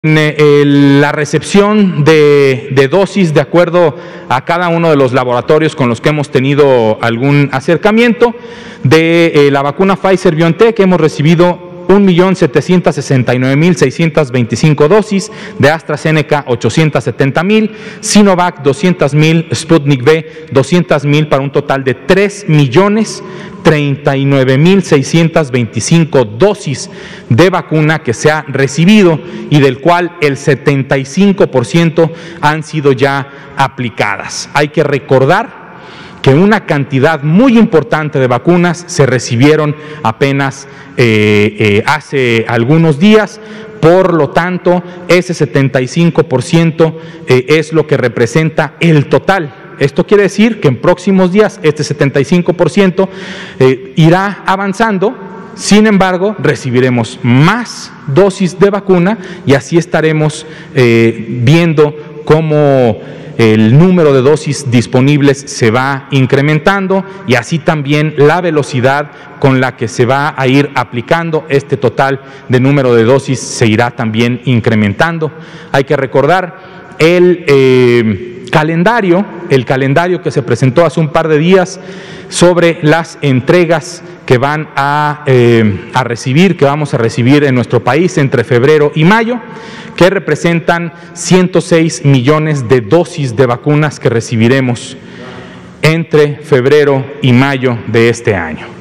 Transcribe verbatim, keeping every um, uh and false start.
La recepción de, de dosis de acuerdo a cada uno de los laboratorios con los que hemos tenido algún acercamiento. De eh, la vacuna Pfizer-BioNTech hemos recibido un millón setecientos sesenta y nueve mil seiscientos veinticinco dosis, de AstraZeneca ochocientos setenta mil, Sinovac doscientos mil, Sputnik V doscientos mil, para un total de tres millones treinta y nueve mil seiscientos veinticinco dosis de vacuna que se ha recibido y del cual el setenta y cinco por ciento han sido ya aplicadas. Hay que recordar que una cantidad muy importante de vacunas se recibieron apenas eh, eh, hace algunos días. Por lo tanto, ese setenta y cinco por ciento eh, es lo que representa el total. Esto quiere decir que en próximos días este setenta y cinco por ciento eh, irá avanzando. Sin embargo, recibiremos más dosis de vacuna y así estaremos eh, viendo cómo el número de dosis disponibles se va incrementando y así también la velocidad con la que se va a ir aplicando este total de número de dosis se irá también incrementando. Hay que recordar el eh, calendario, el calendario que se presentó hace un par de días sobre las entregas que van a, eh, a recibir, que vamos a recibir en nuestro país entre febrero y mayo, que representan ciento seis millones de dosis de vacunas que recibiremos entre febrero y mayo de este año.